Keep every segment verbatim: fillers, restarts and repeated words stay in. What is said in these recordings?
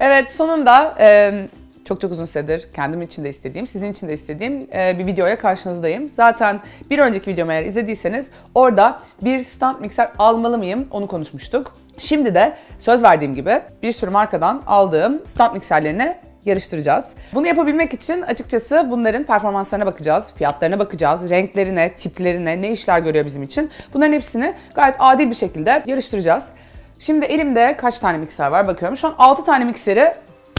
Evet, sonunda e, çok çok uzun süredir kendim için de istediğim, sizin için de istediğim e, bir videoya karşınızdayım. Zaten bir önceki videomu eğer izlediyseniz orada bir stand mikser almalı mıyım onu konuşmuştuk. Şimdi de söz verdiğim gibi bir sürü markadan aldığım stand mikserlerini yarıştıracağız. Bunu yapabilmek için açıkçası bunların performanslarına bakacağız, fiyatlarına bakacağız, renklerine, tiplerine, ne işler görüyor bizim için. Bunların hepsini gayet adil bir şekilde yarıştıracağız. Şimdi elimde kaç tane mikser var bakıyorum. Şu an altı tane mikseri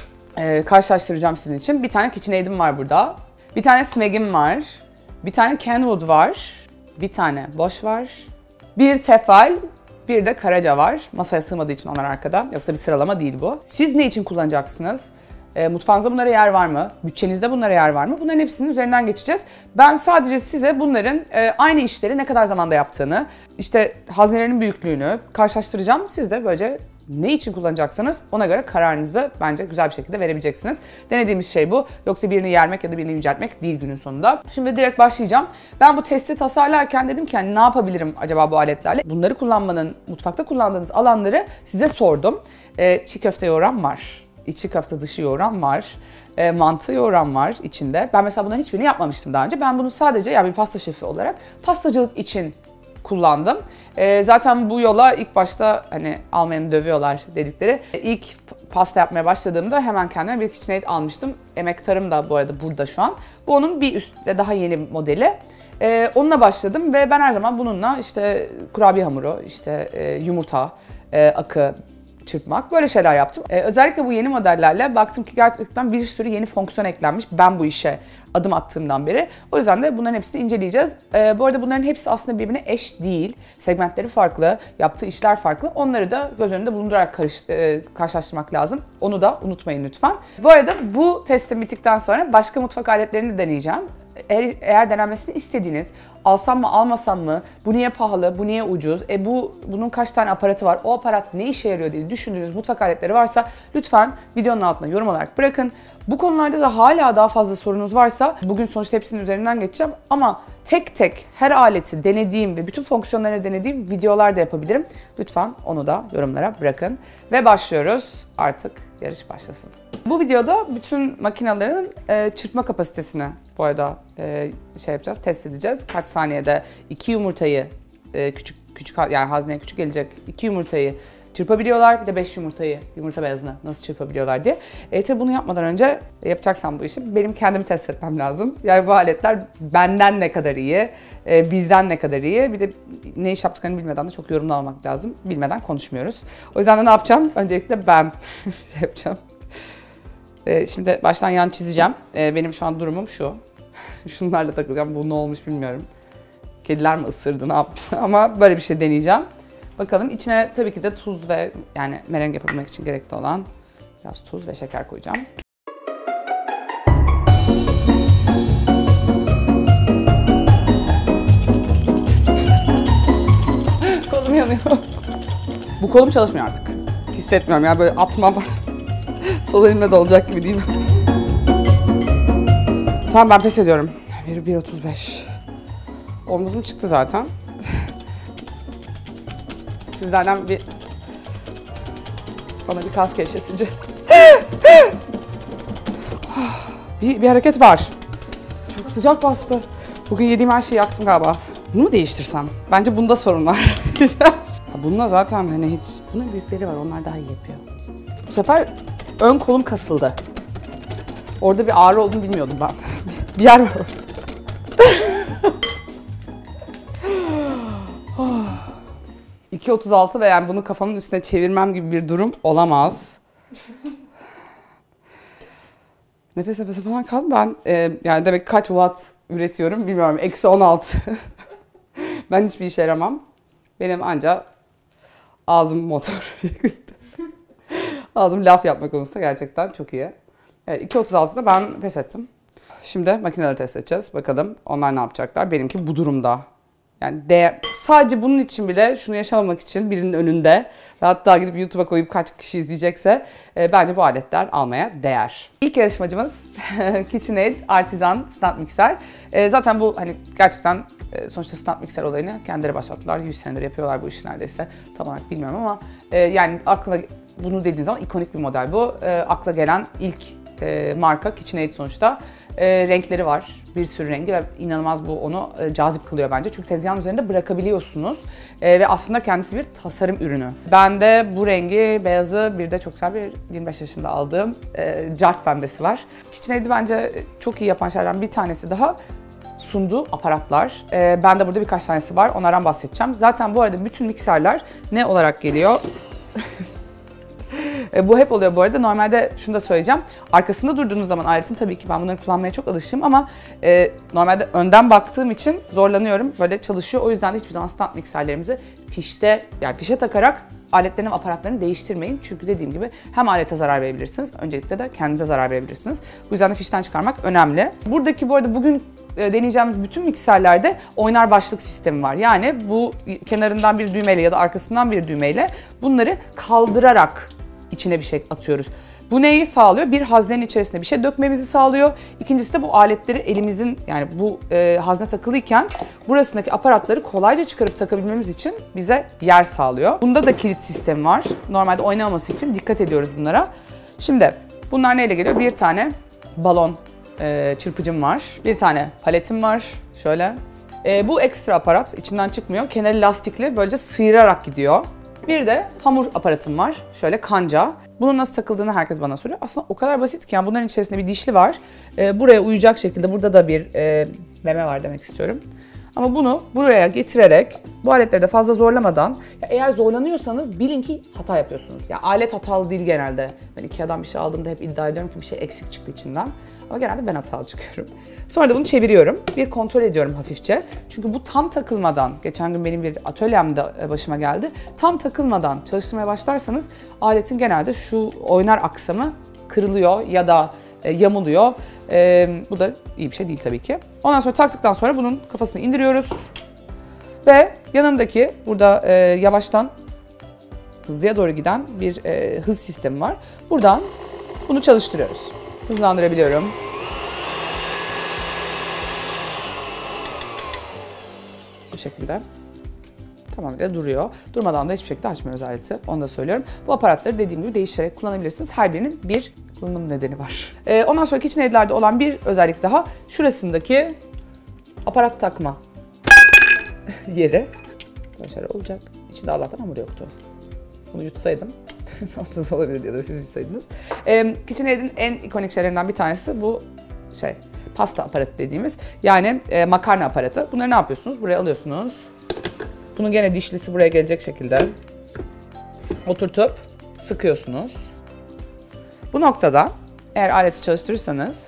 e, karşılaştıracağım sizin için. Bir tane KitchenAid'im var burada. Bir tane Smeg'im var. Bir tane Kenwood var. Bir tane Bosch var. Bir Tefal. Bir de Karaca var. Masaya sığmadığı için onlar arkada. Yoksa bir sıralama değil bu. Siz ne için kullanacaksınız? E, mutfağınızda bunlara yer var mı? Bütçenizde bunlara yer var mı? Bunların hepsinin üzerinden geçeceğiz. Ben sadece size bunların e, aynı işleri ne kadar zamanda yaptığını, işte haznelerinin büyüklüğünü karşılaştıracağım. Siz de böylece ne için kullanacaksanız ona göre kararınızı bence güzel bir şekilde verebileceksiniz. Denediğimiz şey bu. Yoksa birini yermek ya da birini yüceltmek değil günün sonunda. Şimdi direkt başlayacağım. Ben bu testi tasarlarken dedim ki hani ne yapabilirim acaba bu aletlerle? Bunları kullanmanın, mutfakta kullandığınız alanları size sordum. E, çiğ köfte yoğuran var. İçi köfte dışı yoğuran var. E, mantı yoğuran var içinde. Ben mesela bunların hiçbirini yapmamıştım daha önce. Ben bunu sadece yani bir pasta şefi olarak pastacılık için kullandım. E, zaten bu yola ilk başta hani Almanya'nı dövüyorlar dedikleri. E, ilk pasta yapmaya başladığımda hemen kendime bir KitchenAid almıştım. Emektarım da bu arada burada şu an. Bu onun bir üst ve daha yeni modeli. E, onunla başladım ve ben her zaman bununla işte kurabiye hamuru, işte e, yumurta, e, akı, çırpmak böyle şeyler yaptım. Ee, özellikle bu yeni modellerle baktım ki gerçekten bir sürü yeni fonksiyon eklenmiş ben bu işe adım attığımdan beri. O yüzden de bunların hepsini inceleyeceğiz. Ee, bu arada bunların hepsi aslında birbirine eş değil. Segmentleri farklı, yaptığı işler farklı. Onları da göz önünde bulundurarak karış, e, karşılaştırmak lazım. Onu da unutmayın lütfen. Bu arada bu testim bittikten sonra başka mutfak aletlerini de deneyeceğim. Eğer, eğer denenmesini istediğiniz, alsam mı almasam mı, bu niye pahalı, bu niye ucuz, e bu bunun kaç tane aparatı var, o aparat ne işe yarıyor diye düşündüğünüz mutfak aletleri varsa lütfen videonun altına yorum olarak bırakın. Bu konularda da hala daha fazla sorunuz varsa bugün sonuçta hepsinin üzerinden geçeceğim ama tek tek her aleti denediğim ve bütün fonksiyonlarını denediğim videolar da yapabilirim. Lütfen onu da yorumlara bırakın ve başlıyoruz. Artık yarış başlasın. Bu videoda bütün makinelerin e, çırpma kapasitesini bu arada e, şey yapacağız, test edeceğiz. Kaç saniyede iki yumurtayı e, küçük küçük yani hazneye küçük gelecek iki yumurtayı çırpabiliyorlar. Bir de beş yumurtayı, yumurta beyazını nasıl çırpabiliyorlar diye. E, tabi bunu yapmadan önce e, yapacaksam bu işi benim kendimi test etmem lazım. Yani bu aletler benden ne kadar iyi, e, bizden ne kadar iyi. Bir de ne iş yaptıklarını bilmeden de çok yorumlamamak lazım. Bilmeden konuşmuyoruz. O yüzden de ne yapacağım? Öncelikle ben şey yapacağım. E, şimdi baştan yan çizeceğim. E, benim şu an durumum şu. Şunlarla takacağım. Bu ne olmuş bilmiyorum. Kediler mi ısırdı, ne yaptı? Ama böyle bir şey deneyeceğim. Bakalım içine tabii ki de tuz ve yani mereng yapabilmek için gerekli olan biraz tuz ve şeker koyacağım. Kolum yanıyor. Bu kolum çalışmıyor artık. Hissetmiyorum ya, böyle atmam. Sol elimle de olacak gibi değil. Tamam, ben pes ediyorum. bir otuz beş. Omuzum çıktı zaten. Sizlerden bir bana bir kas gevşetici. bir, bir hareket var. Çok sıcak bastı. Bugün yediğim her şeyi yaktım galiba. Bunu mu değiştirsem? Bence bunda sorun var. Bununla zaten hani hiç... Bunun büyükleri var, onlar daha iyi yapıyor. Bu sefer ön kolum kasıldı. Orada bir ağrı olduğunu bilmiyordum ben. Bir yer var. iki otuz altı ve yani bunu kafamın üstüne çevirmem gibi bir durum olamaz. Nefes nefese falan kaldım ben. E, yani demek kaç watt üretiyorum bilmiyorum. Eksi on altı. Ben hiçbir işe yaramam. Benim ancak ağzım motor. Ağzım laf yapma konusunda gerçekten çok iyi. Evet, iki otuz altıda ben pes ettim. Şimdi makineleri test edeceğiz. Bakalım onlar ne yapacaklar. Benimki bu durumda. Yani de, sadece bunun için bile şunu yaşamamak için birinin önünde ve hatta gidip YouTube'a koyup kaç kişi izleyecekse e, bence bu aletler almaya değer. İlk yarışmacımız KitchenAid Artisan Stand Mikser. E, zaten bu hani gerçekten e, sonuçta stand mikser olayını kendileri başlattılar. yüz senedir yapıyorlar bu işi neredeyse. Tam olarak bilmiyorum ama e, yani aklına bunu dediğiniz zaman ikonik bir model bu. E, akla gelen ilk e, marka KitchenAid sonuçta. E, renkleri var. Bir sürü rengi ve inanılmaz bu onu e, cazip kılıyor bence. Çünkü tezgahın üzerinde bırakabiliyorsunuz. E, ve aslında kendisi bir tasarım ürünü. Ben de bu rengi, beyazı, bir de çok güzel bir yirmi beş yaşında aldığım e, cart pembesi var. KitchenAid'i bence çok iyi yapan şeylerden bir tanesi daha sunduğu aparatlar. E, ben de burada birkaç tanesi var. Onlardan bahsedeceğim. Zaten bu arada bütün mikserler ne olarak geliyor? E, bu hep oluyor bu arada. Normalde şunu da söyleyeceğim. Arkasında durduğunuz zaman aletin, tabii ki ben bunları kullanmaya çok alışığım ama e, normalde önden baktığım için zorlanıyorum. Böyle çalışıyor. O yüzden de hiçbir zaman stand mikserlerimizi fişte, yani fişe takarak aletlerin ve aparatlarını değiştirmeyin. Çünkü dediğim gibi hem alete zarar verebilirsiniz, öncelikle de kendinize zarar verebilirsiniz. Bu yüzden de fişten çıkarmak önemli. Buradaki bu arada bugün deneyeceğimiz bütün mikserlerde oynar başlık sistemi var. Yani bu kenarından bir düğmeyle ya da arkasından bir düğmeyle bunları kaldırarak içine bir şey atıyoruz. Bu neyi sağlıyor? Bir, haznenin içerisine bir şey dökmemizi sağlıyor. İkincisi de bu aletleri elimizin, yani bu e, hazne takılıyken burasındaki aparatları kolayca çıkarıp takabilmemiz için bize yer sağlıyor. Bunda da kilit sistemi var. Normalde oynamaması için dikkat ediyoruz bunlara. Şimdi bunlar neyle geliyor? Bir tane balon e, çırpıcım var. Bir tane paletim var. Şöyle. E, bu ekstra aparat içinden çıkmıyor. Kenarı lastikli, böylece sıyırarak gidiyor. Bir de hamur aparatım var. Şöyle kanca. Bunun nasıl takıldığını herkes bana soruyor. Aslında o kadar basit ki, yani bunların içerisinde bir dişli var. Ee, buraya uyacak şekilde burada da bir e, meme var demek istiyorum. Ama bunu buraya getirerek bu aletleri de fazla zorlamadan, ya eğer zorlanıyorsanız bilin ki hata yapıyorsunuz. Ya alet hatalı değil genelde. Ben Ikea'dan bir şey aldığımda hep iddia ediyorum ki bir şey eksik çıktı içinden. Ama genelde ben hatalı çıkıyorum. Sonra da bunu çeviriyorum. Bir kontrol ediyorum hafifçe. Çünkü bu tam takılmadan, geçen gün benim bir atölyemde başıma geldi. Tam takılmadan çalıştırmaya başlarsanız aletin genelde şu oynar aksamı kırılıyor ya da e, yamuluyor. E, bu da iyi bir şey değil tabii ki. Ondan sonra taktıktan sonra bunun kafasını indiriyoruz. Ve yanındaki burada e, yavaştan hızlıya doğru giden bir e, hız sistemi var. Buradan bunu çalıştırıyoruz. Hızlandırabiliyorum. Bu şekilde. Tamamıyla duruyor. Durmadan da hiçbir şekilde açmıyoruz aleti. Onu da söylüyorum. Bu aparatları dediğim gibi değiştirerek kullanabilirsiniz. Her birinin bir kullanım nedeni var. Ee, ondan sonra KitchenAid'lerde olan bir özellik daha. Şurasındaki aparat takma yeri. Böyle olacak. İçinde Allah'tan hamur yoktu. Bunu yutsaydım. Tatsız olabilir ya da siz yutsaydınız. Ee, KitchenAid'in en ikonik şeylerinden bir tanesi bu şey, pasta aparatı dediğimiz. Yani e, makarna aparatı. Bunları ne yapıyorsunuz? Buraya alıyorsunuz. Bunun gene dişlisi buraya gelecek şekilde oturtup sıkıyorsunuz. Bu noktada eğer aleti çalıştırırsanız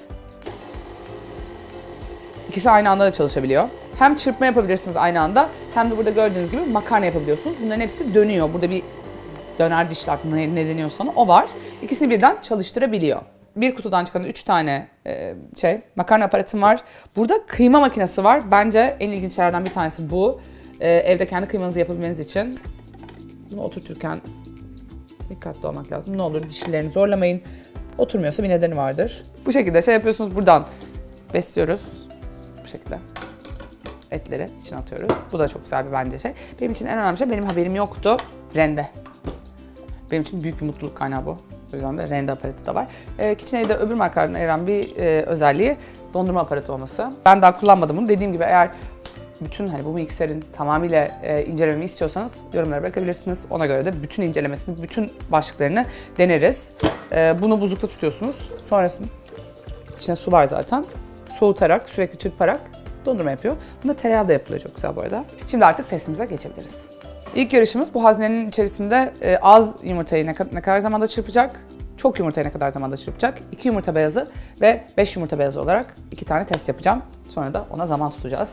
ikisi aynı anda da çalışabiliyor. Hem çırpma yapabilirsiniz aynı anda, hem de burada gördüğünüz gibi makarna yapabiliyorsunuz. Bunların hepsi dönüyor. Burada bir döner dişler, ne, ne deniyorsa o var. İkisini birden çalıştırabiliyor. Bir kutudan çıkan üç tane e, şey makarna aparatım var. Burada kıyma makinesi var. Bence en ilginç şeylerden bir tanesi bu. E, evde kendi kıymanızı yapabilmeniz için bunu oturturken dikkatli olmak lazım. Ne olur dişlerini zorlamayın. Oturmuyorsa bir nedeni vardır. Bu şekilde şey yapıyorsunuz, buradan besliyoruz. Bu şekilde etleri içine atıyoruz. Bu da çok güzel bir bence şey. Benim için en önemli şey, benim haberim yoktu, rende. Benim için büyük bir mutluluk kaynağı bu. O yüzden de rende aparatı da var. E, KitchenAid'de öbür markalardan ayıran bir e, özelliği dondurma aparatı olması. Ben daha kullanmadım bunu. Dediğim gibi eğer bütün hani bu mikserin tamamıyla e, incelememi istiyorsanız yorumlara bırakabilirsiniz. Ona göre de bütün incelemesini, bütün başlıklarını deneriz. E, bunu buzlukta tutuyorsunuz. Sonrasında içine su var zaten. Soğutarak, sürekli çırparak dondurma yapıyor. Bunda tereyağı da yapılıyor, çok güzel bu arada. Şimdi artık testimize geçebiliriz. İlk yarışımız bu haznenin içerisinde e, az yumurtayı ne, ne kadar zamanda çırpacak, çok yumurtayı ne kadar zamanda çırpacak, iki yumurta beyazı ve beş yumurta beyazı olarak iki tane test yapacağım. Sonra da ona zaman tutacağız.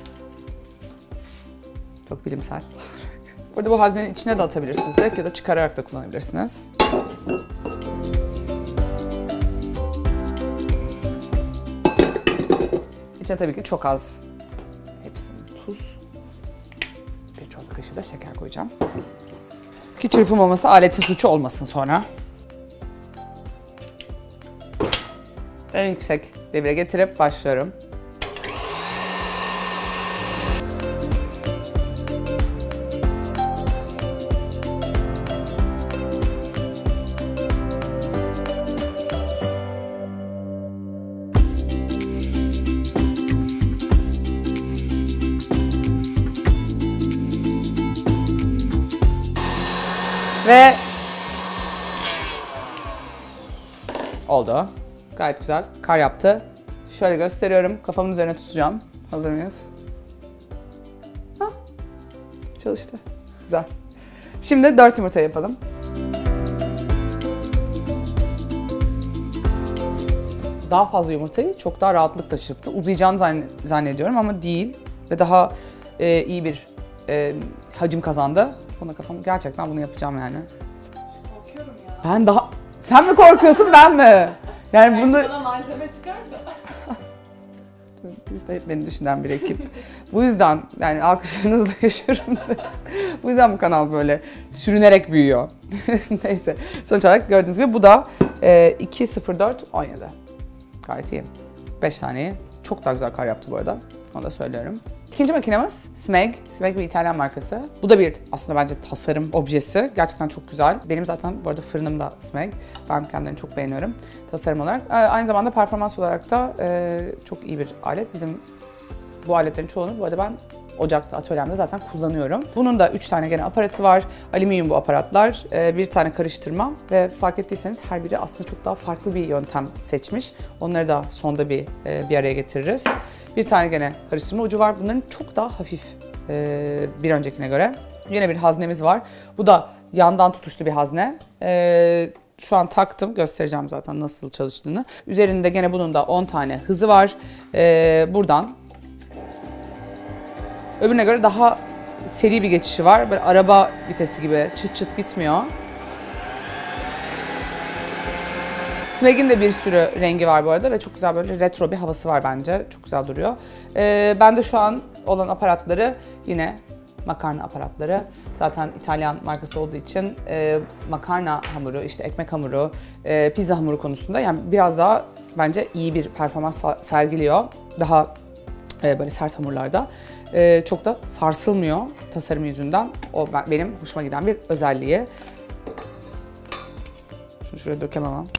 Çok bilimsel. Burada bu haznenin içine de atabilirsiniz direkt ya da çıkararak da kullanabilirsiniz. İçine tabii ki çok az, hepsinin tuz, bir çorba kaşığı da şeker koyacağım. Ki çırpılmaması aletin suçu olmasın sonra. En yüksek devire getirip başlıyorum. Ve oldu. Gayet güzel. Kar yaptı. Şöyle gösteriyorum. Kafamın üzerine tutacağım. Hazır mıyız? Hah. Çalıştı. Güzel. Şimdi dört yumurta yapalım. Daha fazla yumurtayı çok daha rahatlıkla çırptı. Uzayacağını zannediyorum ama değil. Ve daha e, iyi bir e, hacim kazandı. Buna kafam gerçekten bunu yapacağım yani. Korkuyorum ya. Ben daha... Sen mi korkuyorsun ben mi? Yani bunu... Sana malzeme çıkar da. İşte hep beni düşünen bir ekip. Bu yüzden yani alkışlarınızla yaşıyorum. Bu yüzden bu kanal böyle sürünerek büyüyor. Neyse. Sonuç olarak gördüğünüz gibi bu da e, iki sıfır dört on yedi. Gayet iyi. beş taneyi. Çok daha güzel kar yaptı bu arada. Onu da söylüyorum. İkinci makinemiz Smeg. Smeg bir İtalyan markası. Bu da bir aslında bence tasarım objesi. Gerçekten çok güzel. Benim zaten bu arada fırınım da Smeg. Ben kendilerini çok beğeniyorum tasarım olarak. Aynı zamanda performans olarak da e, çok iyi bir alet. Bizim bu aletlerin çoğunu bu arada ben ocakta, atölyemde zaten kullanıyorum. Bunun da üç tane gene aparatı var. Alüminyum bu aparatlar. E, bir tane karıştırma ve fark ettiyseniz her biri aslında çok daha farklı bir yöntem seçmiş. Onları da sonda bir e, bir araya getiririz. Bir tane gene karıştırma ucu var. Bunların çok daha hafif e, bir öncekine göre. Yine bir haznemiz var. Bu da yandan tutuşlu bir hazne. E, şu an taktım. Göstereceğim zaten nasıl çalıştığını. Üzerinde gene bunun da on tane hızı var. E, buradan öbürüne göre daha seri bir geçişi var. Böyle araba vitesi gibi çıt çıt gitmiyor. Smeg'in de bir sürü rengi var bu arada ve çok güzel böyle retro bir havası var bence. Çok güzel duruyor. Ee, ben de şu an olan aparatları yine makarna aparatları. Zaten İtalyan markası olduğu için e, makarna hamuru, işte ekmek hamuru, e, pizza hamuru konusunda yani biraz daha bence iyi bir performans sergiliyor. Daha e, böyle sert hamurlarda. E, çok da sarsılmıyor tasarımı yüzünden. O benim hoşuma giden bir özelliği. Şunu şuraya dökemem ama.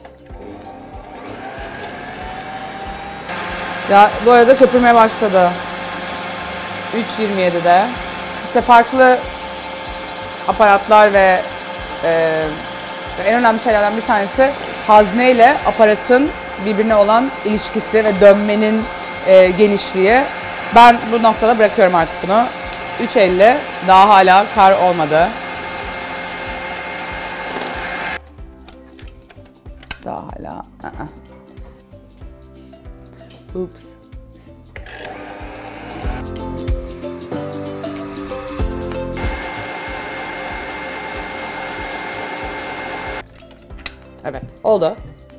Ya bu arada köpürmeye başladı. üç yirmi yedi'de. İşte farklı aparatlar ve e, en önemli şeylerden bir tanesi hazneyle aparatın birbirine olan ilişkisi ve dönmenin e, genişliği. Ben bu noktada bırakıyorum artık bunu. üç elli daha hala kar olmadı. Daha hala. Uh-uh. Oops. Evet, oldu.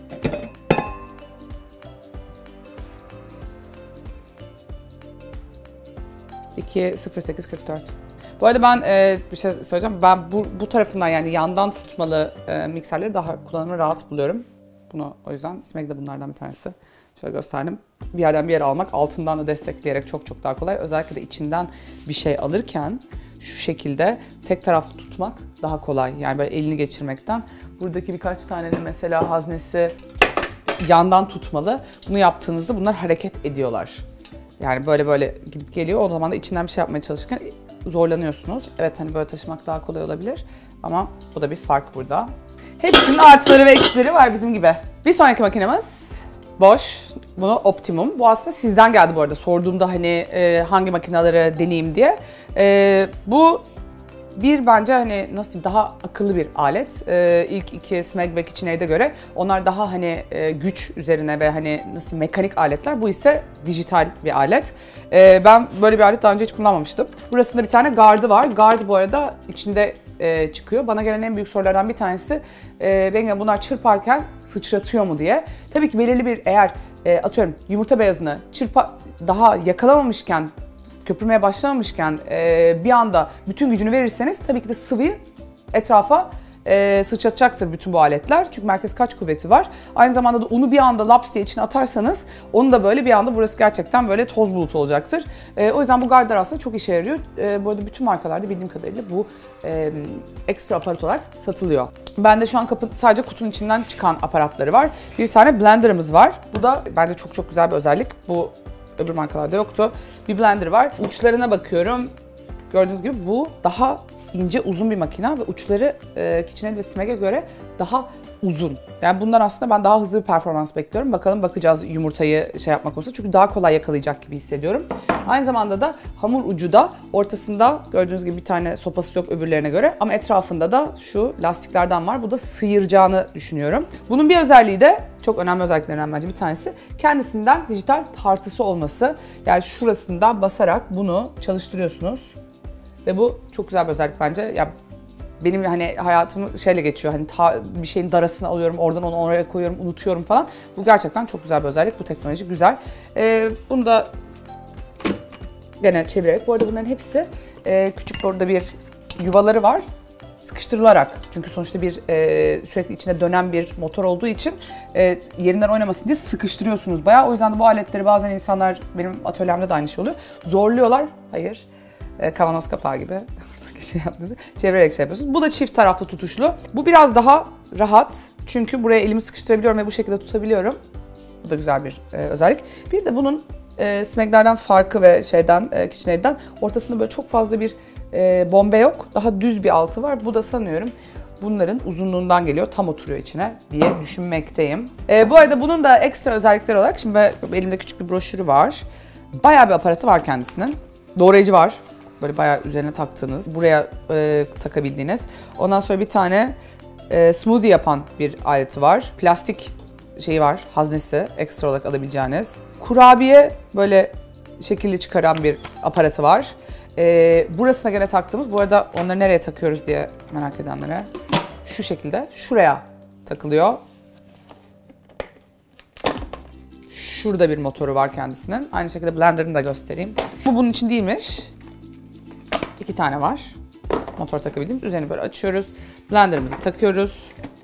iki sıfır sekiz kırk dört. Bu arada ben e, bir şey söyleyeceğim. Ben bu, bu tarafından yani yandan tutmalı e, mikserleri daha kullanımı rahat buluyorum. Bunu o yüzden Smeg de bunlardan bir tanesi. Şöyle gösterdim. Bir yerden bir yere almak altından da destekleyerek çok çok daha kolay. Özellikle de içinden bir şey alırken şu şekilde tek taraflı tutmak daha kolay. Yani böyle elini geçirmekten. Buradaki birkaç tanenin mesela haznesi yandan tutmalı. Bunu yaptığınızda bunlar hareket ediyorlar. Yani böyle böyle gidip geliyor. O zaman da içinden bir şey yapmaya çalışırken zorlanıyorsunuz. Evet hani böyle taşımak daha kolay olabilir. Ama bu da bir fark burada. Hepsinin artıları ve eksileri var bizim gibi. Bir sonraki makinemiz Bosch. Bunu Optimum. Bu aslında sizden geldi bu arada. Sorduğumda hani e, hangi makineleri deneyeyim diye. E, bu bir bence hani nasıl diyeyim daha akıllı bir alet. Ee, ilk iki Smeg ve KitchenAid'e göre onlar daha hani e, güç üzerine ve hani nasıl mekanik aletler. Bu ise dijital bir alet. Ee, ben böyle bir alet daha önce hiç kullanmamıştım. Burasında bir tane gardı var. Gardı bu arada içinde e, çıkıyor. Bana gelen en büyük sorulardan bir tanesi e, Bengen bunlar çırparken sıçratıyor mu diye. Tabii ki belirli bir eğer e, atıyorum yumurta beyazını çırpa daha yakalamamışken köpürmeye başlamamışken e, bir anda bütün gücünü verirseniz tabii ki de sıvıyı etrafa e, sıçratacaktır bütün bu aletler. Çünkü merkez kaç kuvveti var. Aynı zamanda da unu bir anda laps diye içine atarsanız onu da böyle bir anda burası gerçekten böyle toz bulutu olacaktır. E, o yüzden bu gardlar aslında çok işe yarıyor. E, bu arada bütün markalarda bildiğim kadarıyla bu e, ekstra aparat olarak satılıyor. Bende şu an kapı, sadece kutunun içinden çıkan aparatları var. Bir tane blenderımız var. Bu da bence çok çok güzel bir özellik. Bu öbür markalarda yoktu. Bir blender var. Uçlarına bakıyorum. Gördüğünüz gibi bu daha ince uzun bir makine ve uçları e, KitchenAid ve Smeg'e göre daha uzun. Yani bundan aslında ben daha hızlı bir performans bekliyorum. Bakalım bakacağız yumurtayı şey yapmak olursa. Çünkü daha kolay yakalayacak gibi hissediyorum. Aynı zamanda da hamur ucu da ortasında gördüğünüz gibi bir tane sopası yok öbürlerine göre. Ama etrafında da şu lastiklerden var. Bu da sıyıracağını düşünüyorum. Bunun bir özelliği de çok önemli özelliklerinden bence bir tanesi. Kendisinden dijital tartısı olması. Yani şurasından basarak bunu çalıştırıyorsunuz. Ve bu çok güzel bir özellik bence. Ya benim hani hayatım şeyle geçiyor. Hani ta, bir şeyin darasını alıyorum, oradan onu oraya koyuyorum, unutuyorum falan. Bu gerçekten çok güzel bir özellik. Bu teknoloji güzel. Ee, bunu da gene çevirerek. Bu arada bunların hepsi e, küçük burada bir yuvaları var. Sıkıştırılarak. Çünkü sonuçta bir e, sürekli içinde dönen bir motor olduğu için e, yerinden oynamasın diye sıkıştırıyorsunuz bayağı. O yüzden de bu aletleri bazen insanlar, benim atölyemde de aynı şey oluyor. Zorluyorlar. Hayır. E, kavanoz kapağı gibi. şey yaptınız. Çevirerek şey yapıyorsunuz. Bu da çift taraflı tutuşlu. Bu biraz daha rahat. Çünkü buraya elimi sıkıştırabiliyorum ve bu şekilde tutabiliyorum. Bu da güzel bir e, özellik. Bir de bunun e, Smeg'lerden farkı ve şeyden, e, KitchenAid'den ortasında böyle çok fazla bir e, bombe yok. Daha düz bir altı var. Bu da sanıyorum bunların uzunluğundan geliyor. Tam oturuyor içine diye düşünmekteyim. E, bu arada bunun da ekstra özellikleri olarak şimdi elimde küçük bir broşürü var. Bayağı bir aparatı var kendisinin. Doğrayıcı var. Böyle bayağı üzerine taktığınız, buraya e, takabildiğiniz. Ondan sonra bir tane e, smoothie yapan bir aleti var. Plastik şeyi var, haznesi ekstra olarak alabileceğiniz. Kurabiye böyle şekilli çıkaran bir aparatı var. E, burasına gene taktığımız, bu arada onları nereye takıyoruz diye merak edenlere. Şu şekilde, şuraya takılıyor. Şurada bir motoru var kendisinin. Aynı şekilde blenderını da göstereyim. Bu bunun için değilmiş. İki tane var. Motor takabildiğimiz. Üzerini böyle açıyoruz. Blenderımızı takıyoruz.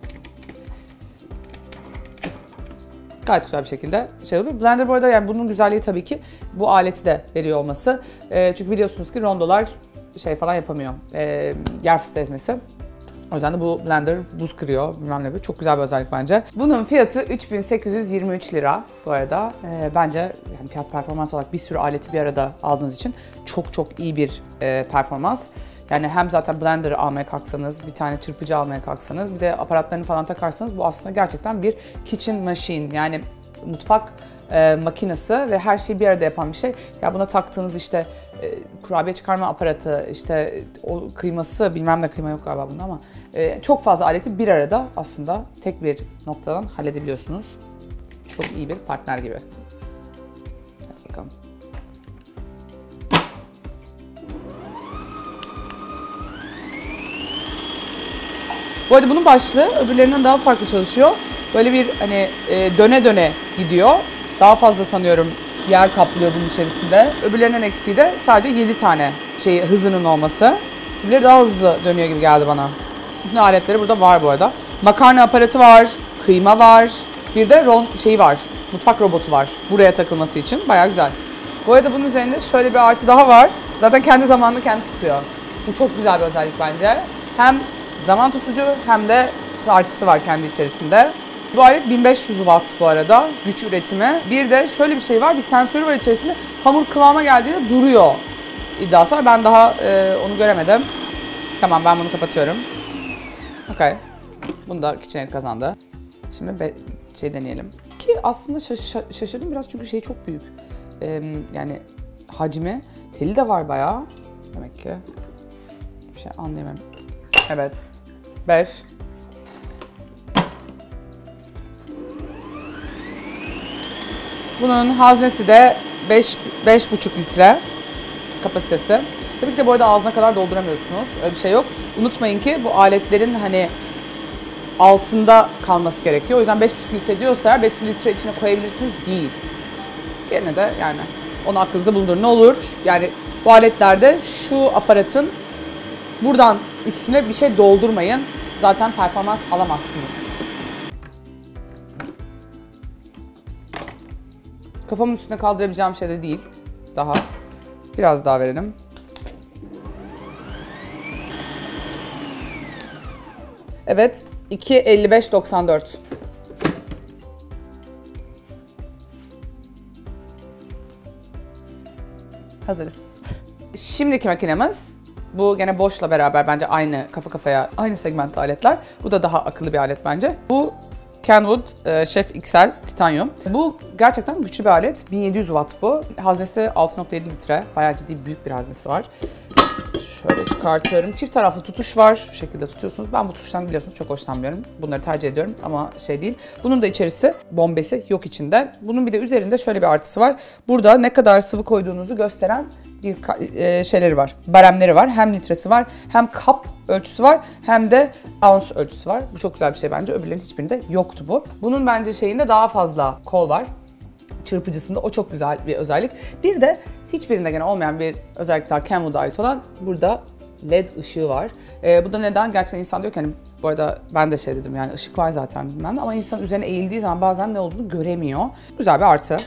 Gayet güzel bir şekilde şey oluyor. Blender bu arada yani bunun güzelliği tabii ki bu aleti de veriyor olması. E, çünkü biliyorsunuz ki rondolar şey falan yapamıyor. E, yer fıstığı ezmesi. O yüzden de bu blender buz kırıyor, bilmem ne. Çok güzel bir özellik bence. Bunun fiyatı üç bin sekiz yüz yirmi üç lira bu arada. Ee, bence yani fiyat performans olarak bir sürü aleti bir arada aldığınız için çok çok iyi bir e, performans. Yani hem zaten blender almaya kalksanız, bir tane çırpıcı almaya kalksanız, bir de aparatlarını falan takarsanız bu aslında gerçekten bir kitchen machine. Yani mutfak e, makinesi ve her şeyi bir arada yapan bir şey. Ya buna taktığınız işte e, kurabiye çıkarma aparatı, işte o kıyması, bilmem ne kıyma yok galiba bunda ama e, çok fazla aleti bir arada aslında tek bir noktadan halledebiliyorsunuz. Çok iyi bir partner gibi. Hadi bakalım. Bu arada bunun başlığı öbürlerinden daha farklı çalışıyor. Böyle bir hani e, döne döne gidiyor. Daha fazla sanıyorum yer kaplıyor bunun içerisinde. Öbürlerinin eksiği de sadece yedi tane şey hızının olması. Öbürleri daha hızlı dönüyor gibi geldi bana. Bütün aletleri burada var bu arada. Makarna aparatı var, kıyma var. Bir de ron şeyi var. Mutfak robotu var. Buraya takılması için. Bayağı güzel. Bu arada bunun üzerinde şöyle bir artı daha var. Zaten kendi zamanını kendi tutuyor. Bu çok güzel bir özellik bence. Hem zaman tutucu hem de tartısı var kendi içerisinde. Bu alet bin beş yüz watt bu arada güç üretimi. Bir de şöyle bir şey var, bir sensörü var içerisinde. Hamur kıvama geldiğinde duruyor iddiası var. Ben daha e, onu göremedim. Tamam, ben bunu kapatıyorum. Okey. Bunu da KitchenAid kazandı. Şimdi be, şey deneyelim. Ki aslında şaş şaşırdım biraz çünkü şey çok büyük. Ee, yani hacmi, teli de var bayağı. Demek ki bir şey anlayamam. Evet. beş. Bunun haznesi de beş beş buçuk litre kapasitesi. Tabii ki de bu arada ağzına kadar dolduramıyorsunuz. Öyle bir şey yok. Unutmayın ki bu aletlerin hani altında kalması gerekiyor. O yüzden beş buçuk litre diyorsa beş buçuk litre içine koyabilirsiniz değil. Gene de yani onu aklınızda bulundurun. Ne olur yani bu aletlerde şu aparatın buradan üstüne bir şey doldurmayın. Zaten performans alamazsınız. Kafamın üstüne kaldırabileceğim şey de değil. Daha. Biraz daha verelim. Evet. iki elli beş doksan dört. Hazırız. Şimdiki makinemiz Bu gene Bosch'la beraber bence aynı kafa kafaya, aynı segmentte aletler. Bu da daha akıllı bir alet bence. Bu Kenwood e, Chef X L Titanium. Bu gerçekten güçlü bir alet. bin yedi yüz watt bu. Haznesi altı nokta yedi litre. Bayağı ciddi büyük bir haznesi var. Şöyle çıkartıyorum. Çift taraflı tutuş var. Şu şekilde tutuyorsunuz. Ben bu tutuştan biliyorsunuz çok hoşlanmıyorum. Bunları tercih ediyorum ama şey değil. Bunun da içerisi bombesi yok içinde. Bunun bir de üzerinde şöyle bir artısı var. Burada ne kadar sıvı koyduğunuzu gösteren bir e, şeyleri var. Baremleri var. Hem litresi var, hem kap ölçüsü var, hem de ounce ölçüsü var. Bu çok güzel bir şey bence. Öbürlerin hiçbirinde yoktu bu. Bunun bence şeyinde daha fazla kol var. Çırpıcısında o çok güzel bir özellik. Bir de hiçbirinde gene olmayan bir özellik daha Kenwood'a ait olan burada led ışığı var. Ee, bu da neden? Gerçekten insan diyor ki hani bu arada ben de şey dedim yani ışık var zaten bilmem ne ama insan üzerine eğildiği zaman bazen ne olduğunu göremiyor. Güzel bir artı.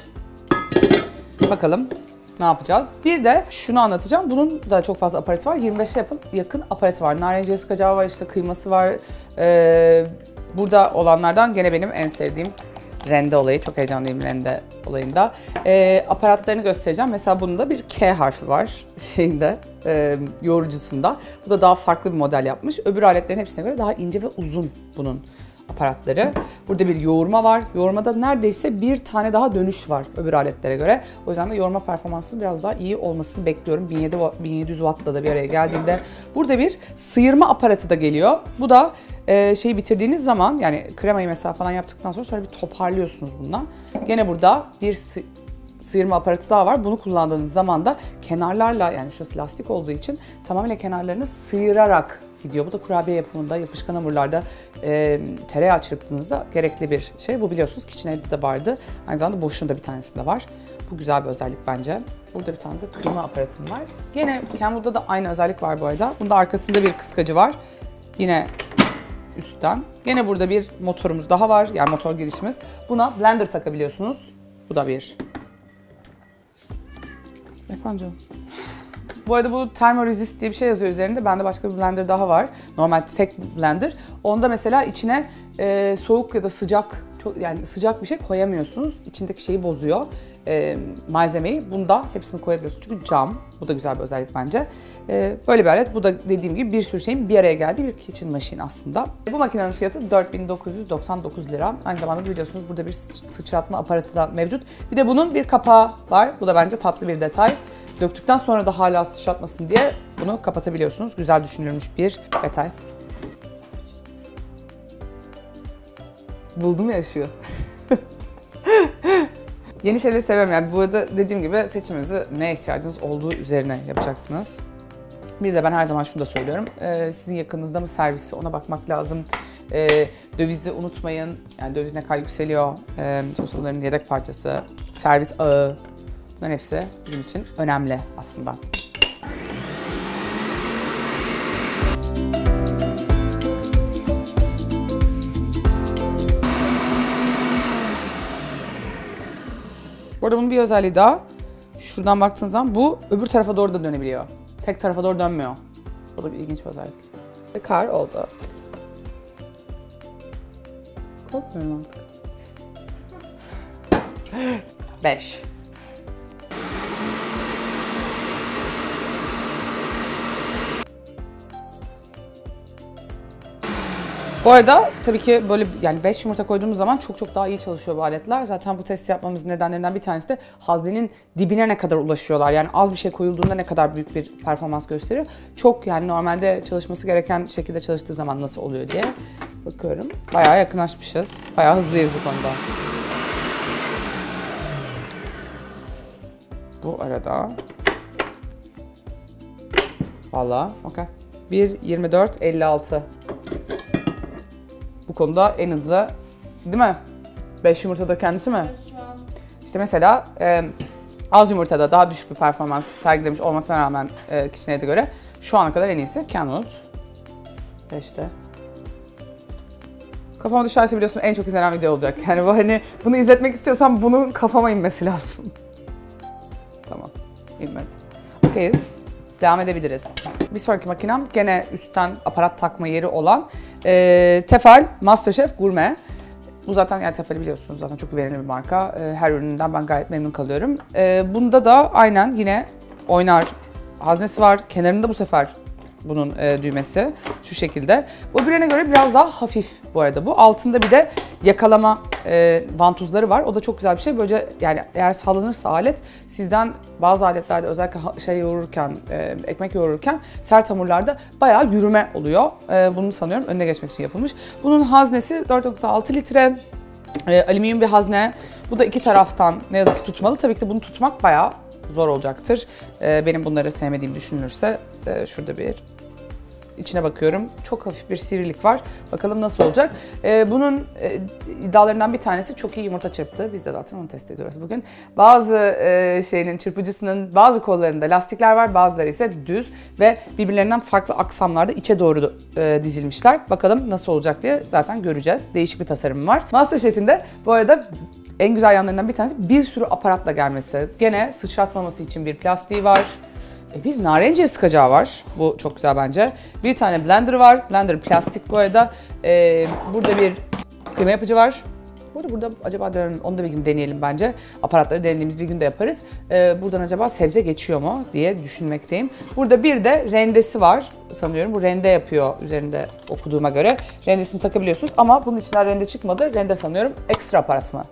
Bakalım ne yapacağız? Bir de şunu anlatacağım. Bunun da çok fazla aparatı var. yirmi beşe yakın, yakın aparatı var. Narenciye sıkacağı var, işte kıyması var. Ee, burada olanlardan gene benim en sevdiğim rende olayı. Çok heyecanlıyım rende olayında. Ee, aparatlarını göstereceğim. Mesela bunun da bir K harfi var şeyinde, e, yoğurucusunda. Bu da daha farklı bir model yapmış. Öbür aletlerin hepsine göre daha ince ve uzun bunun aparatları. Burada bir yoğurma var. Yoğurmada neredeyse bir tane daha dönüş var öbür aletlere göre. O yüzden de yoğurma performansı biraz daha iyi olmasını bekliyorum. bin yedi yüz wattla da bir araya geldiğinde. Burada bir sıyırma aparatı da geliyor. Bu da e, şeyi bitirdiğiniz zaman yani kremayı mesela falan yaptıktan sonra şöyle bir toparlıyorsunuz bundan. Gene burada bir sı sıyırma aparatı daha var. Bunu kullandığınız zaman da kenarlarla yani şurası lastik olduğu için tamamıyla kenarlarını sıyırarak gidiyor. Bu da kurabiye yapımında, yapışkan hamurlarda e, tereyağı çırptığınızda gerekli bir şey. Bu biliyorsunuz KitchenAid'de de vardı. Aynı zamanda Bosch'un da bir tanesinde var. Bu güzel bir özellik bence. Burada bir tane de kıyma aparatım var. Gene Kenwood'da da aynı özellik var bu arada. Bunda arkasında bir kıskacı var. Yine üstten. Gene burada bir motorumuz daha var. Yani motor girişimiz. Buna blender takabiliyorsunuz. Bu da bir. Efendim canım. Bu arada bu Thermoresist diye bir şey yazıyor üzerinde. Bende başka bir blender daha var. Normal tek blender. Onda mesela içine e, soğuk ya da sıcak, çok yani sıcak bir şey koyamıyorsunuz. İçindeki şeyi bozuyor. E, malzemeyi. Bunda hepsini koyabiliyorsunuz. Çünkü cam. Bu da güzel bir özellik bence. E, böyle bir alet. Bu da dediğim gibi bir sürü şeyin bir araya geldiği bir kitchen machine aslında. Bu makinenin fiyatı dört bin dokuz yüz doksan dokuz lira. Aynı zamanda biliyorsunuz burada bir sıçratma aparatı da mevcut. Bir de bunun bir kapağı var. Bu da bence tatlı bir detay. Döktükten sonra da hala sıçratmasın diye bunu kapatabiliyorsunuz. Güzel düşünülmüş bir detay. Buldum yaşıyor. Yeni şeyleri seviyorum yani. Bu arada dediğim gibi seçiminizi neye ihtiyacınız olduğu üzerine yapacaksınız. Bir de ben her zaman şunu da söylüyorum. Ee, sizin yakınınızda mı servisi ona bakmak lazım. Ee, dövizi unutmayın. Yani döviz ne kadar yükseliyor. Ee, sonuçta bunların yedek parçası, servis ağı. Bunların hepsi bizim için önemli aslında. Bu arada bunun bir özelliği daha. Şuradan baktığınız zaman bu öbür tarafa doğru da dönebiliyor. Tek tarafa doğru dönmüyor. Bu da bir ilginç bir özellik. Ve kar oldu. Korkmuyorum artık. Beş. Bu arada tabii ki böyle yani beş yumurta koyduğumuz zaman çok çok daha iyi çalışıyor bu aletler. Zaten bu testi yapmamızın nedenlerinden bir tanesi de haznenin dibine ne kadar ulaşıyorlar. Yani az bir şey koyulduğunda ne kadar büyük bir performans gösteriyor. Çok yani normalde çalışması gereken şekilde çalıştığı zaman nasıl oluyor diye bakıyorum. Bayağı yakınlaşmışız. Bayağı hızlıyız bu konuda. Bu arada vallahi okey. bir yirmi dört elli altı. Bu konuda en hızlı değil mi? beş yumurtada kendisi mi? Şu an İşte mesela e, az yumurtada daha düşük bir performans sergilemiş olmasına rağmen e, KitchenAid'e göre şu ana kadar en iyisi Kenwood. beşte. Kafama düşerse biliyorsun en çok izlenen video olacak. Yani bu hani bunu izletmek istiyorsam bunun kafama inmesi lazım. Tamam. İnmedi. Okeyiz. Devam edebiliriz. Bir sonraki makinem gene üstten aparat takma yeri olan e, Tefal MasterChef Gourmet. Bu zaten yani Tefal'i biliyorsunuz zaten çok güvenilir bir marka. E, her ürününden ben gayet memnun kalıyorum. E, bunda da aynen yine oynar haznesi var. Kenarında bu sefer bunun e, düğmesi. Şu şekilde. Bu öbürlerine göre biraz daha hafif bu arada bu. Altında bir de yakalama e, vantuzları var. O da çok güzel bir şey. Böylece yani eğer sallanırsa alet sizden bazı aletlerde özellikle şey yoğururken, e, ekmek yoğururken sert hamurlarda bayağı yürüme oluyor. E, bunu sanıyorum önüne geçmek için yapılmış. Bunun haznesi dört nokta altı litre. E, alüminyum bir hazne. Bu da iki taraftan ne yazık ki tutmalı. Tabii ki de bunu tutmak bayağı zor olacaktır. E, benim bunları sevmediğim düşünülürse e, şurada bir içine bakıyorum. Çok hafif bir sivrilik var. Bakalım nasıl olacak. Ee, bunun e, iddialarından bir tanesi çok iyi yumurta çırptı. Biz de zaten onu test ediyoruz bugün. Bazı e, şeyinin çırpıcısının bazı kollarında lastikler var. Bazıları ise düz ve birbirlerinden farklı aksamlarda içe doğru e, dizilmişler. Bakalım nasıl olacak diye zaten göreceğiz. Değişik bir tasarım var. MasterChef'in de bu arada en güzel yanlarından bir tanesi bir sürü aparatla gelmesi. Gene sıçratmaması için bir plastiği var. Bir narenciye sıkacağı var. Bu çok güzel bence. Bir tane blender var. Blender plastik bu arada. Ee, burada bir kıyma yapıcı var. Burada, burada acaba diyorum onu da bir gün deneyelim bence. Aparatları denediğimiz bir günde yaparız. Ee, buradan acaba sebze geçiyor mu diye düşünmekteyim. Burada bir de rendesi var sanıyorum. Bu rende yapıyor üzerinde okuduğuma göre. Rendesini takabiliyorsunuz ama bunun içinden rende çıkmadı. Rende sanıyorum ekstra aparat mı?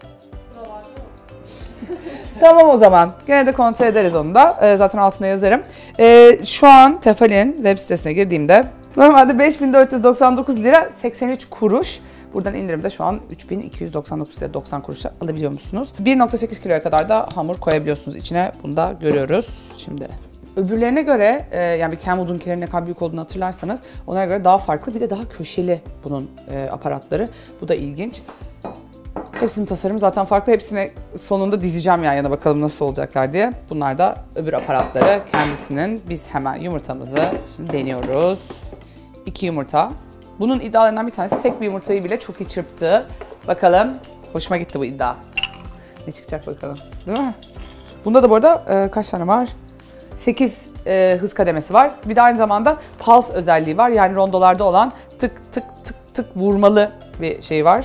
Tamam o zaman. Gene de kontrol ederiz onu da. Ee, zaten altına yazarım. Ee, şu an Tefal'in web sitesine girdiğimde normalde beş bin dört yüz doksan dokuz lira seksen üç kuruş. Buradan indirimde şu an üç bin iki yüz doksan dokuz lira doksan kuruşa alabiliyor musunuz? bir nokta sekiz kiloya kadar da hamur koyabiliyorsunuz içine. Bunu da görüyoruz. Şimdi öbürlerine göre e, yani bir Kenwood'unkilerin ne kadar büyük olduğunu hatırlarsanız onlara göre daha farklı bir de daha köşeli bunun e, aparatları. Bu da ilginç. Hepsinin tasarımı zaten farklı. Hepsine sonunda dizeceğim yan yana bakalım nasıl olacaklar diye. Bunlar da öbür aparatları kendisinin. Biz hemen yumurtamızı şimdi deniyoruz. İki yumurta. Bunun iddialarından bir tanesi tek bir yumurtayı bile çok iyi çırptı. Bakalım. Hoşuma gitti bu iddia. Ne çıkacak bakalım. Değil mi? Bunda da bu arada e, kaç tane var? sekiz e, hız kademesi var. Bir de aynı zamanda pulse özelliği var. Yani rondolarda olan tık tık tık tık vurmalı bir şey var.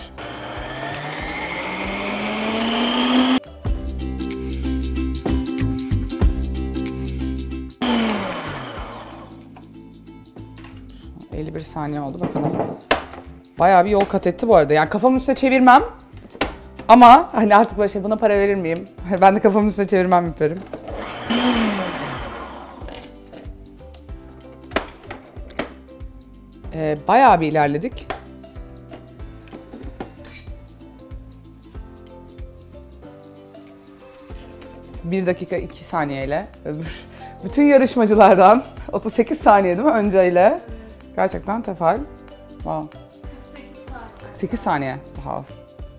elli bir saniye oldu bakalım. Bayağı bir yol kat etti bu arada. Yani kafamın üstüne çevirmem. Ama hani artık böyle şey buna para verir miyim? Ben de kafamın üstüne çevirmem yaparım. Ee, bayağı bir ilerledik. bir dakika iki saniyeyle öbür bütün yarışmacılardan otuz sekiz saniye değil mi önceyle? Gerçekten Tefal. Wow. kırk sekiz saniye. kırk sekiz saniye daha az.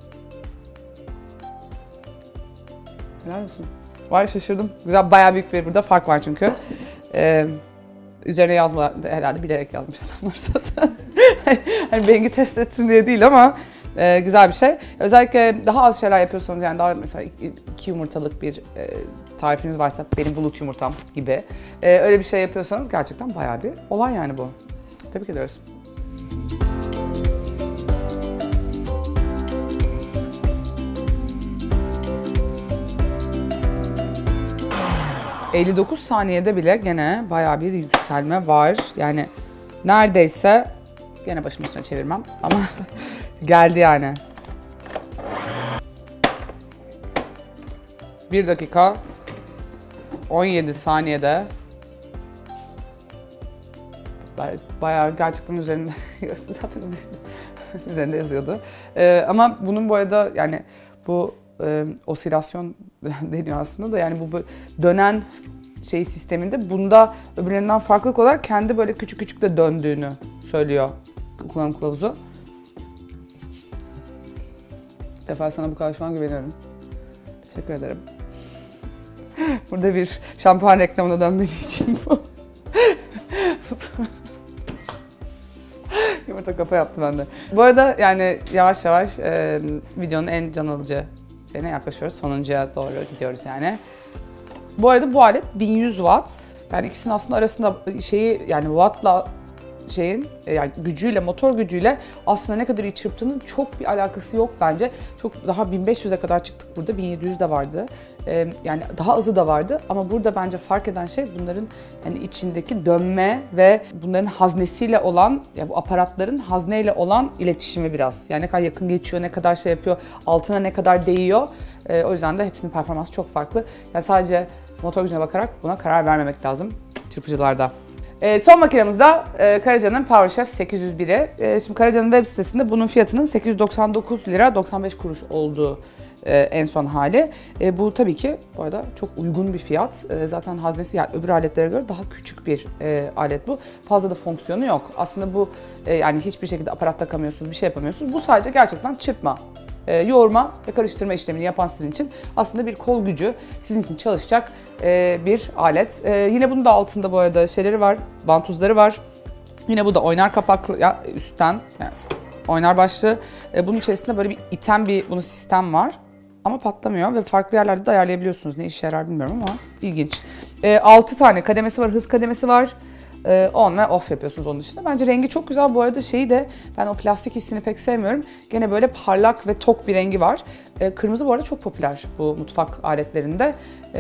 Helal olsun. Vay şaşırdım. Güzel bayağı büyük bir burada fark var çünkü. Ee, üzerine yazma herhalde bilerek yazmış adamlar zaten. Hani bengi test etsin diye değil ama e, güzel bir şey. Özellikle daha az şeyler yapıyorsanız yani daha mesela iki yumurtalık bir e, tarifiniz varsa benim bulut yumurtam gibi e, öyle bir şey yapıyorsanız gerçekten bayağı bir olay yani bu. Tebrik ediyoruz. elli dokuz saniyede bile gene bayağı bir yükselme var. Yani neredeyse gene başımın üstüne çevirmem ama geldi yani. bir dakika on yedi saniyede bayağı gerçekten üzerinde zaten üzerinde, üzerinde yazıyordu. Ee, ama bunun bu arada yani bu e, osilasyon deniyor aslında da yani bu dönen şey sisteminde bunda öbürlerinden farklılık olarak kendi böyle küçük küçük de döndüğünü söylüyor kullanım kılavuzu. Defa sana bu kadar şu an güveniyorum. Teşekkür ederim. Burada bir şampuan reklamına dönmediği için bu. Yumurta kafa yaptı bende. Bu arada yani yavaş yavaş e, videonun en can alıcı şeyine yaklaşıyoruz. Sonuncuya doğru gidiyoruz yani. Bu arada bu alet bin yüz watt. Yani ikisinin aslında arasında şeyi yani wattla şeyin yani gücüyle, motor gücüyle aslında ne kadar iyi çırptığının çok bir alakası yok bence. Çok daha bin beş yüze kadar çıktık burada, bin yedi yüz de vardı. Ee, yani daha azı da vardı ama burada bence fark eden şey bunların yani içindeki dönme ve bunların haznesiyle olan, ya bu aparatların hazneyle olan iletişimi biraz. Yani ne kadar yakın geçiyor, ne kadar şey yapıyor, altına ne kadar değiyor. Ee, o yüzden de hepsinin performansı çok farklı. Yani sadece motor gücüne bakarak buna karar vermemek lazım çırpıcılarda. Ee, son makinemiz de e, Karaca'nın PowerChef sekiz yüz biri. E, şimdi Karaca'nın web sitesinde bunun fiyatının sekiz yüz doksan dokuz lira doksan beş kuruş olduğu e, en son hali. E, bu tabii ki bu arada çok uygun bir fiyat. E, zaten haznesi yani öbür aletlere göre daha küçük bir e, alet bu. Fazla da fonksiyonu yok. Aslında bu e, yani hiçbir şekilde aparat takamıyorsunuz, bir şey yapamıyorsunuz. Bu sadece gerçekten çırpma, E, yoğurma ve karıştırma işlemini yapan sizin için aslında bir kol gücü sizin için çalışacak e, bir alet. E, yine bunun da altında bu arada şeyleri var, vantuzları var. Yine bu da oynar kapaklı, ya, üstten yani oynar başlı. E, bunun içerisinde böyle bir iten bir bunun sistem var ama patlamıyor ve farklı yerlerde de ayarlayabiliyorsunuz. Ne işe yarar bilmiyorum ama ilginç. E, altı tane kademesi var, hız kademesi var. On ve off yapıyorsunuz onun dışında. Bence rengi çok güzel. Bu arada şeyi de ben o plastik hissini pek sevmiyorum. Gene böyle parlak ve tok bir rengi var. Kırmızı bu arada çok popüler bu mutfak aletlerinde.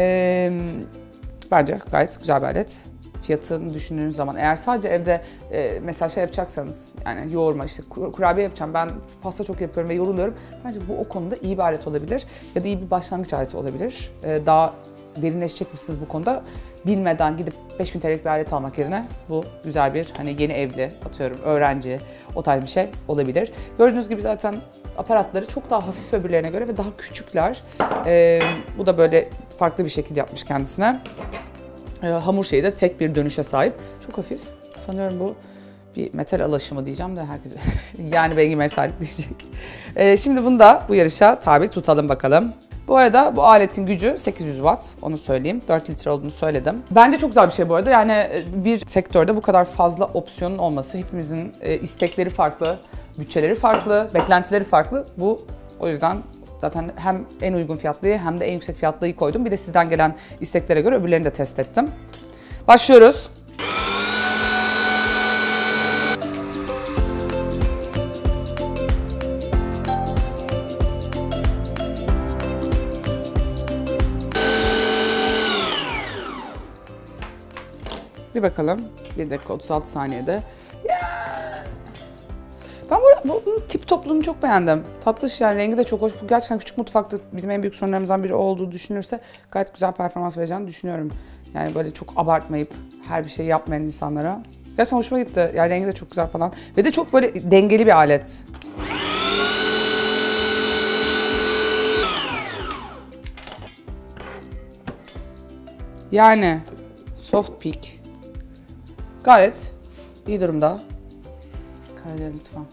Bence gayet güzel bir alet. Fiyatını düşündüğünüz zaman eğer sadece evde mesela şey yapacaksanız yani yoğurma işte kurabiye yapacağım ben pasta çok yapıyorum ve yoruluyorum. Bence bu o konuda iyi bir alet olabilir. Ya da iyi bir başlangıç aleti olabilir. Daha derinleşecek misiniz bu konuda? Bilmeden gidip beş bin T L'lik bir alet almak yerine bu güzel bir hani yeni evli, atıyorum öğrenci, o tarz bir şey olabilir. Gördüğünüz gibi zaten aparatları çok daha hafif öbürlerine göre ve daha küçükler. Ee, bu da böyle farklı bir şekilde yapmış kendisine. Ee, hamur şeyi de tek bir dönüşe sahip. Çok hafif. Sanıyorum bu bir metal alaşımı diyeceğim de herkes yani belki metal diyecek. Ee, şimdi bunu da bu yarışa tabi tutalım bakalım. Bu arada bu aletin gücü sekiz yüz watt, onu söyleyeyim. dört litre olduğunu söyledim. Bence çok güzel bir şey bu arada. Yani bir sektörde bu kadar fazla opsiyonun olması, hepimizin istekleri farklı, bütçeleri farklı, beklentileri farklı. Bu o yüzden zaten hem en uygun fiyatlıyı hem de en yüksek fiyatlıyı koydum. Bir de sizden gelen isteklere göre öbürlerini de test ettim. Başlıyoruz. Bir bakalım. bir dakika otuz altı saniyede. Yeah. Ben bu, bu tip topluluğunu çok beğendim. Tatlış yani rengi de çok hoş. Bu gerçekten küçük mutfakta bizim en büyük sorunlarımızdan biri olduğu düşünürse gayet güzel performans vereceğini düşünüyorum. Yani böyle çok abartmayıp her bir şeyi yapmayan insanlara. Gerçekten hoşuma gitti. Yani rengi de çok güzel falan. Ve de çok böyle dengeli bir alet. Yani soft peak. Gayet iyi durumda. Karaca lütfen.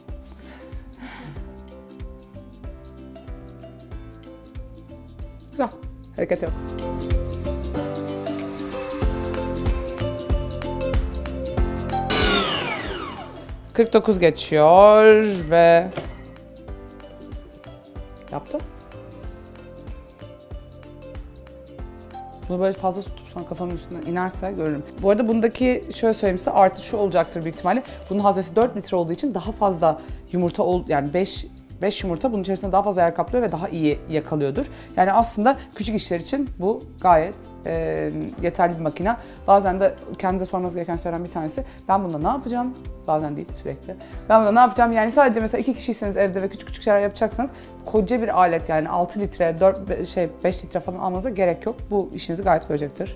Güzel. Hareket yok. kırk dokuz geçiyor ve yaptı. Bunu böyle fazla tutup sonra kafamın üstüne inerse görürüm. Bu arada bundaki şöyle söyleyeyim size artı şu olacaktır büyük ihtimalle. Bunun haznesi dört litre olduğu için daha fazla yumurta ol yani beş beş yumurta bunun içerisinde daha fazla yer kaplıyor ve daha iyi yakalıyordur. Yani aslında küçük işler için bu gayet e, yeterli bir makine. Bazen de kendinize sormanız gereken şeylerden bir tanesi ben bunda ne yapacağım? Bazen değil sürekli. Ben bunda ne yapacağım? Yani sadece mesela iki kişiyseniz evde ve küçük küçük şeyler yapacaksanız koca bir alet yani altı litre, dört şey beş litre falan almanıza gerek yok. Bu işinizi gayet görecektir.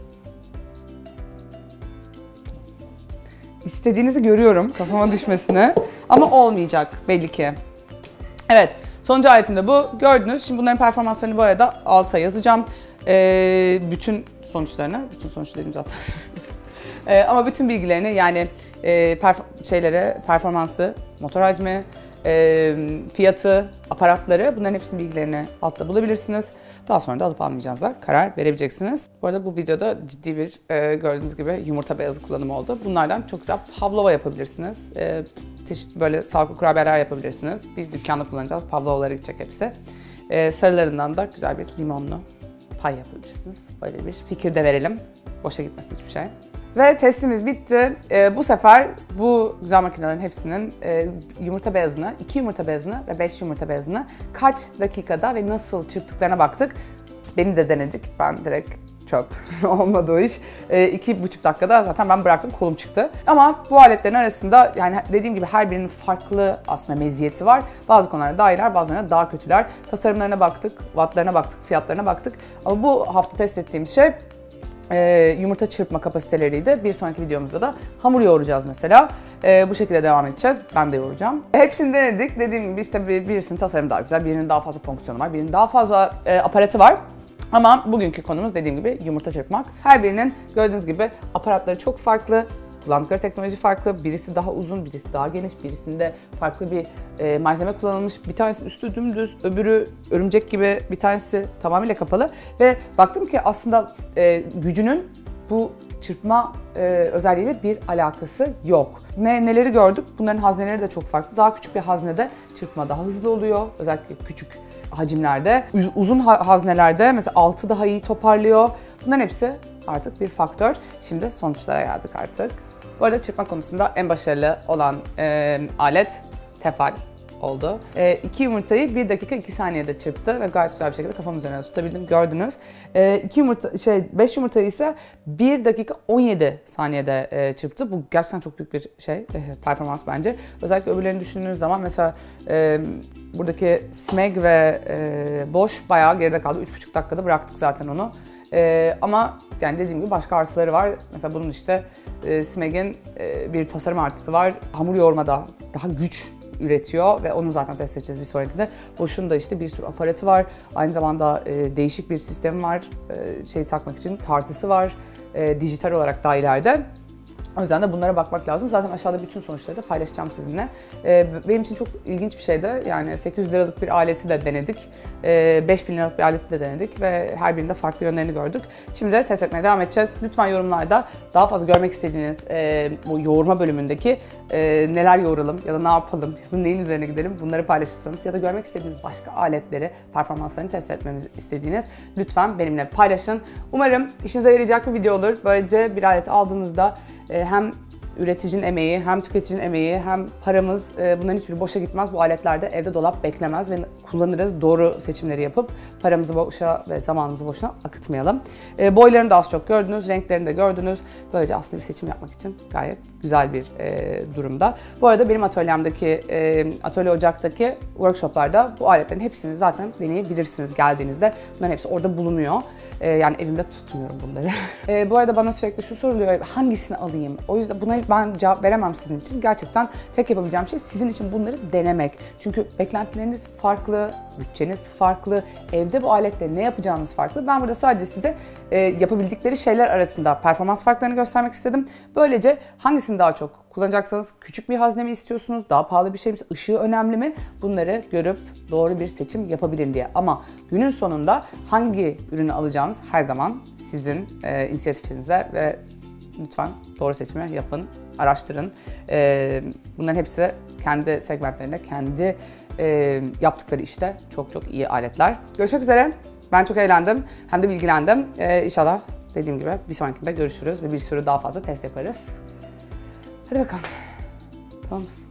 İstediğinizi görüyorum kafama düşmesine ama olmayacak belli ki. Evet, sonuncu aletim de bu. Gördünüz. Şimdi bunların performanslarını bu arada alta yazacağım. Ee, bütün sonuçlarını, bütün sonuç dedim zaten. ee, ama bütün bilgilerini yani e, perf şeylere, performansı, motor hacmi, e, fiyatı, aparatları bunların hepsinin bilgilerini altta bulabilirsiniz. Daha sonra da alıp almayacağınıza karar verebileceksiniz. Bu arada bu videoda ciddi bir e, gördüğünüz gibi yumurta beyazı kullanımı oldu. Bunlardan çok güzel pavlova yapabilirsiniz. E, çeşitli böyle sağlıklı kurabiyeler yapabilirsiniz. Biz dükkanda kullanacağız. Pavlovalara gidecek hepsi. E, sarılarından da güzel bir limonlu pay yapabilirsiniz. Böyle bir fikir de verelim. Boşa gitmesin hiçbir şey. Ve testimiz bitti. Ee, bu sefer bu güzel makinelerin hepsinin e, yumurta beyazını, iki yumurta beyazını ve beş yumurta beyazını kaç dakikada ve nasıl çırptıklarına baktık. Beni de denedik. Ben direkt çöp olmadı o iş. E, iki buçuk dakikada zaten ben bıraktım, kolum çıktı. Ama bu aletlerin arasında yani dediğim gibi her birinin farklı aslında meziyeti var. Bazı konularda daha iyiler, bazılarına daha kötüler. Tasarımlarına baktık, wattlarına baktık, fiyatlarına baktık. Ama bu hafta test ettiğimiz şey e, yumurta çırpma kapasiteleriydi. Bir sonraki videomuzda da hamur yoğuracağız mesela. E, bu şekilde devam edeceğiz. Ben de yoğuracağım. Hepsini denedik. Dediğim gibi işte birisinin tasarımı daha güzel, birinin daha fazla fonksiyonu var, birinin daha fazla e, aparatı var. Ama bugünkü konumuz dediğim gibi yumurta çırpmak. Her birinin gördüğünüz gibi aparatları çok farklı, kullandıkları teknoloji farklı. Birisi daha uzun, birisi daha geniş, birisinde farklı bir e, malzeme kullanılmış. Bir tanesi üstü dümdüz, öbürü örümcek gibi, bir tanesi tamamıyla kapalı. Ve baktım ki aslında e, gücünün bu çırpma e, özelliğiyle bir alakası yok. Ne, neleri gördük? Bunların hazneleri de çok farklı. Daha küçük bir haznede çırpma daha hızlı oluyor. Özellikle küçük hacimlerde. Uzun haznelerde mesela altı daha iyi toparlıyor. Bunların hepsi artık bir faktör. Şimdi sonuçlara geldik artık. Bu arada çırpma konusunda en başarılı olan e, alet tefal oldu. E, iki yumurtayı bir dakika iki saniyede çırptı ve gayet güzel bir şekilde kafam üzerine tutabildim, gördünüz. E, iki yumurta, şey beş yumurtayı ise bir dakika on yedi saniyede e, çırptı. Bu gerçekten çok büyük bir şey, e, performans bence. Özellikle öbürlerini düşündüğünüz zaman mesela e, buradaki Smeg ve e, Bosch bayağı geride kaldı. üç buçuk dakikada bıraktık zaten onu. Ee, ama yani dediğim gibi başka artıları var. Mesela bunun işte e, Smeg'in e, bir tasarım artısı var. Hamur yoğurmada daha güç üretiyor ve onu zaten test edeceğiz bir sonrakinde. Bosch'un da işte bir sürü aparatı var. Aynı zamanda e, değişik bir sistemi var. E, şeyi takmak için tartısı var. E, dijital olarak da ileride. O yüzden de bunlara bakmak lazım. Zaten aşağıda bütün sonuçları da paylaşacağım sizinle. Ee, benim için çok ilginç bir şeydi. Yani sekiz yüz liralık bir aleti de denedik. Ee, beş bin liralık bir aleti de denedik ve her birinde farklı yönlerini gördük. Şimdi de test etmeye devam edeceğiz. Lütfen yorumlarda daha fazla görmek istediğiniz e, bu yoğurma bölümündeki e, neler yoğuralım ya da ne yapalım, ya da neyin üzerine gidelim bunları paylaşırsanız ya da görmek istediğiniz başka aletleri, performanslarını test etmemizi istediğiniz lütfen benimle paylaşın. Umarım işinize yarayacak bir video olur. Böylece bir alet aldığınızda hem üreticinin emeği, hem tüketicinin emeği, hem paramız bunların hiçbiri boşa gitmez. Bu aletlerde evde dolap beklemez ve kullanırız. Doğru seçimleri yapıp paramızı boşa ve zamanımızı boşuna akıtmayalım. Boylarını da az çok gördünüz, renklerini de gördünüz. Böylece aslında bir seçim yapmak için gayet güzel bir durumda. Bu arada benim atölyemdeki, atölye ocaktaki workshoplarda bu aletlerin hepsini zaten deneyebilirsiniz geldiğinizde. Bunların hepsi orada bulunuyor. Yani evimde tutmuyorum bunları. Bu arada bana sürekli şu soruluyor, hangisini alayım? O yüzden buna ben cevap veremem sizin için. Gerçekten tek yapabileceğim şey sizin için bunları denemek. Çünkü beklentileriniz farklı, bütçeniz farklı, evde bu aletle ne yapacağınız farklı. Ben burada sadece size e, yapabildikleri şeyler arasında performans farklarını göstermek istedim. Böylece hangisini daha çok kullanacaksanız, küçük bir hazne mi istiyorsunuz, daha pahalı bir şey mi, ışığı önemli mi? Bunları görüp doğru bir seçim yapabilin diye. Ama günün sonunda hangi ürünü alacağınız her zaman sizin e, inisiyatifinize ve lütfen doğru seçimi yapın, araştırın. E, bunların hepsi kendi segmentlerinde, kendi e, yaptıkları işte çok çok iyi aletler. Görüşmek üzere. Ben çok eğlendim. Hem de bilgilendim. E, İnşallah dediğim gibi bir sonrakinde görüşürüz ve bir sürü daha fazla test yaparız. Hadi bakalım. Tamam mısın?